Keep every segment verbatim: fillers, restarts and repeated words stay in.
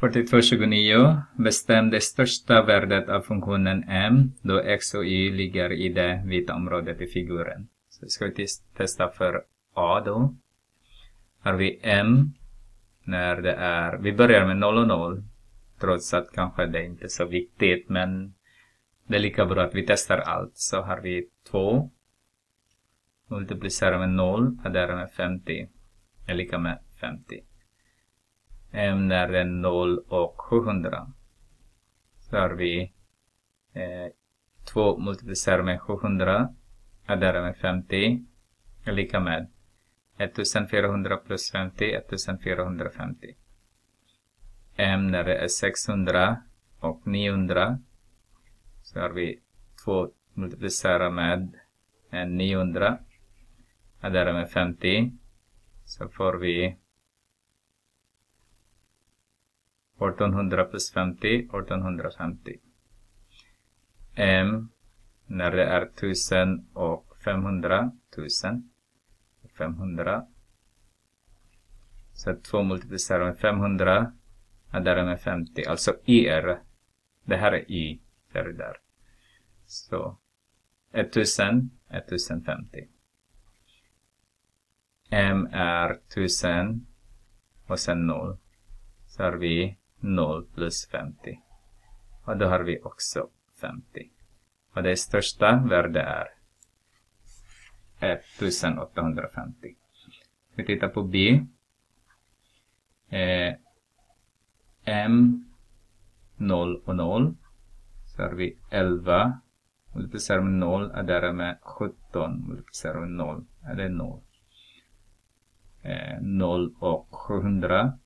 fyrtiotvå tjugonio. Bestäm det största värdet av funktionen m då x och y ligger i det vita området i figuren. Så ska vi testa för a då. Har vi m när det är, vi börjar med noll och noll. Trots att kanske det inte är så viktigt, men det är lika bra att vi testar allt. Så har vi två. Multiplicerar med noll, adderar med femtio. Är lika med femtio. M när det är noll och sjuhundra. Så har vi eh, två multiplicerar med sjuhundra. Adderar med femtio. Är lika med ettusendfyrahundra plus femtio, ettusendfyrahundrafemtio. M när det är sexhundra och niohundra. Så har vi två multiplicerar med niohundra. Adderar med femtio. Så får vi artonhundra plus femtio, artonhundrafemtio. M när det är tusen och femhundra, tusen och femhundra. Så två multiplicerar med femhundra, adderar med femtio. Alltså y är, det här är y, där och där. Så tusen, ettusenfemtio. M är tusen och sen noll. Så har vi noll plus femtio. Och då har vi också femtio. Och det största värde är ettusenåttahundrafemtio. Vi tittar på B. Eh, M noll och noll. Så har vi elva. Multiplicerar med noll. Adderar med sjutton. Multiplicerar med noll. Är det noll. Eh, noll och sjuhundra.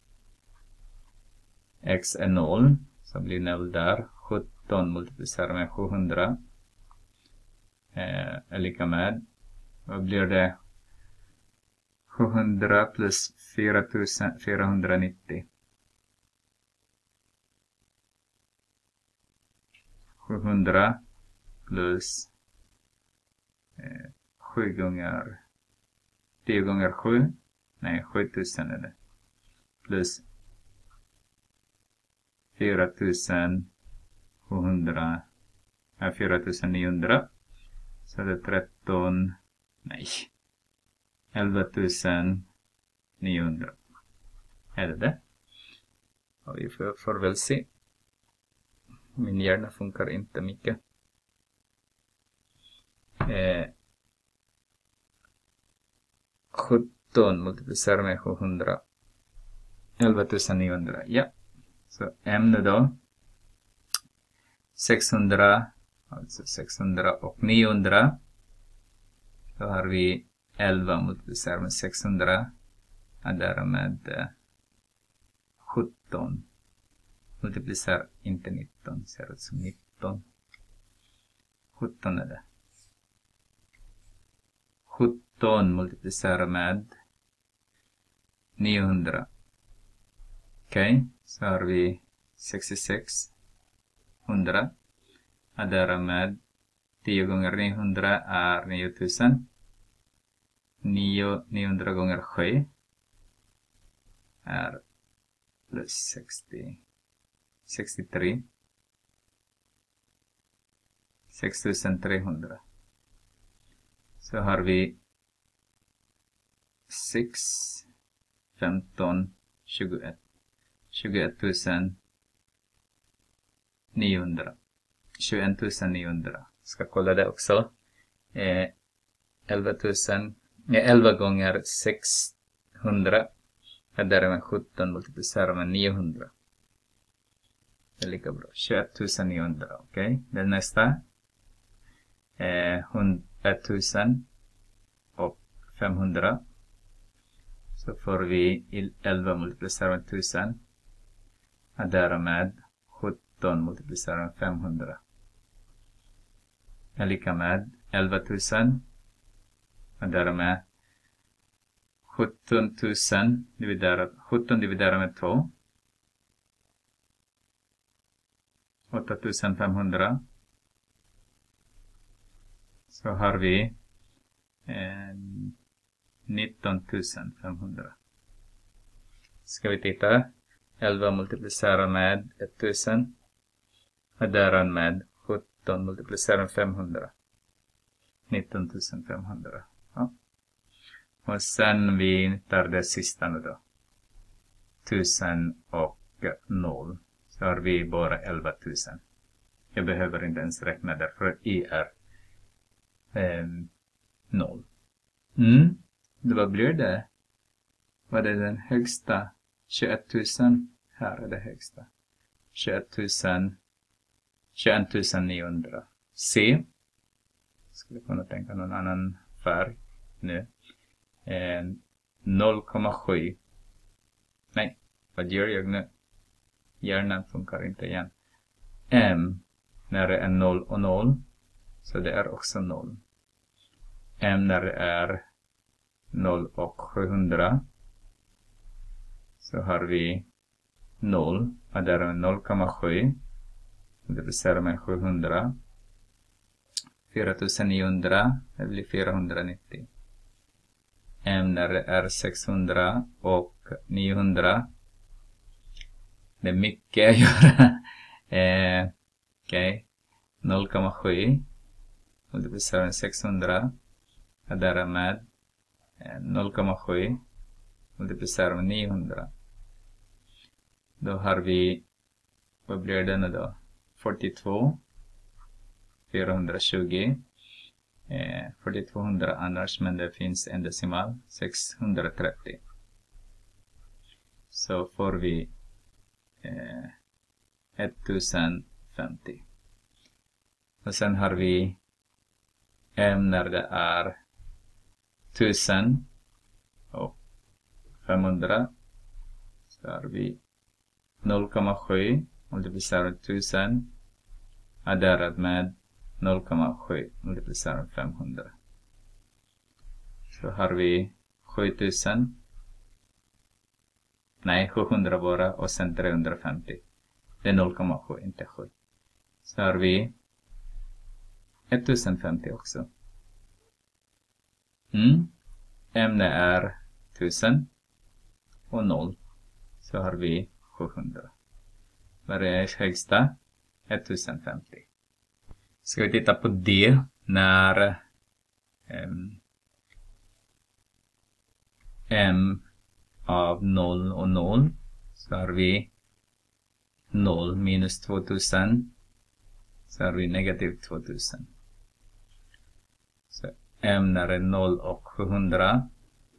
X är noll. Så blir noll där. sjutton multiplicerar med sjuhundra. Eh, är lika med. Vad blir det? sjuhundra plus fyrahundranittio. sjuhundra plus eh, sju gånger tio gånger sju. Nej, sjutusen är det. Plus fyratusen niohundra. Så det är tretton. Nej. elvatusen niohundra. Är det det? Och vi får, får väl se. Min hjärna funkar inte mycket. Eh, sjutton multiplicerar med sjuhundra. elvatusen niohundra. Ja. Så M nu då. sexhundra. Alltså sexhundra och niohundra. Då har vi elva multiplicerar med sexhundra. Och därmed eh, sjutton. Multiplicerar inte nitton. Ser ut som nitton. sjutton är det. sjutton multiplicerar med niohundra. Okej, okay, så har vi sextiosex hundra. Adderar med tio gånger niohundra är niotusen. nio, niohundra gånger sju är plus sextio, sextiotre. sextusentrehundra. Så har vi sex, femton, tjugoett. tjugoettusen niohundra. tjugoettusen niohundra. Ska kolla det också. Eh, elvatusen. Eh, elva gånger sexhundra. Där är med sjutton multiplicerar med niohundra. Det är lika bra. tjugoettusen niohundra. Okej. Okay. Det nästa. Eh, ettusen och femhundra. Så får vi elva multiplicerar med tusen. Addera med sjutton multiplicerar med femhundra. Är lika med elvatusen. Addera med sjutton tusen. Dividerat, sjutton dividerat med två. åttatusenfemhundra. Så har vi eh, nitton tusen femhundra. Ska vi titta. elva multiplicerat med tusen. Adderar med sjutton multiplicerat med femhundra. nitton tusen femhundra. Ja. Och sen vi tar det sista nu då. tusen och noll. Så har vi bara elva tusen. Jag behöver inte ens räkna därför i är eh, noll. Mm. Vad blir det? Vad är den högsta? tjugoett tusen. Här är det högsta. tjugoett tusen. tjugoett tusen niohundra. C. Skulle kunna tänka någon annan färg nu. Eh, noll komma sju. Nej, vad gör jag nu? Hjärnan funkar inte igen. M när det är noll och noll. Så det är också noll. M när det är noll och sjuhundra. Så har vi noll. Och där är noll komma sju. Det blir med sjuhundra. fyra tusen niohundra. Det blir fyrahundranittio. M när det är sexhundra och niohundra. Det är mycket att göra. eh, Okej. Okay. noll komma sju. Multiplicerar med sexhundra. Och där är med eh, noll komma sju. Multiplicerar med niohundra. Då har vi, vad blir det nu då? fyrtiotvå. fyrahundratjugo. Eh, fyrtiotvåhundra annars, men det finns en decimal. sexhundratrettio. Så får vi eh, tusen femtio. Och sen har vi M när det är tusen och femhundra. Så har vi noll komma sju multiplicerat med tusen. Adderat med noll komma sju multiplicerat med femhundra. Så har vi sjutusen. Nej, sjuhundra bara och sen trehundrafemtio. Det är noll komma sju, inte sju. Så har vi tusen femtio också. Mm. Ämne är tusen och noll. Så har vi sjuhundra. Vad är högsta? tusen femtio. Ska vi titta på det när um, M av noll och noll. Så har vi noll minus tvåtusen. Så har vi negativ tvåtusen. Så M när det är noll och sjuhundra.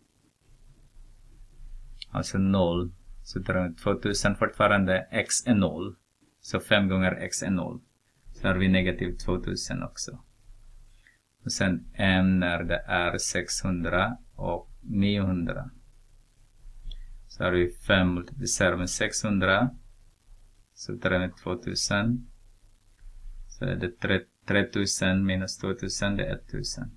Alltså noll. Så tar vi tvåtusen fortfarande. X är noll. Så fem gånger x är noll. Så har vi negativ tvåtusen också. Och sen M när det är sexhundra och niohundra. Så har vi fem multiplicerat med sexhundra. Så tar vi tvåtusen. Så är det tretusen minus tvåtusen, det är tusen.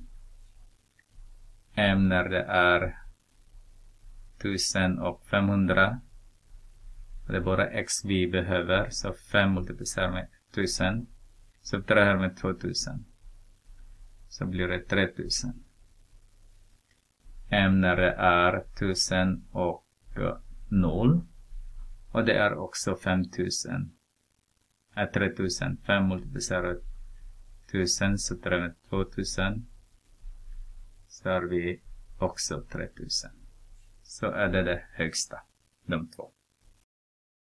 M när det är tusen och femhundra. Det är bara x vi behöver. Så fem multiplicerat med tusen. Så tar det här med tvåtusen. Så blir det tretusen. M när det är tusen och noll. Och det är också femtusen. Är tretusen. fem multiplicerat tusen. Så tar det med tvåtusen. Så har vi också tretusen. Så är det det högsta. De två.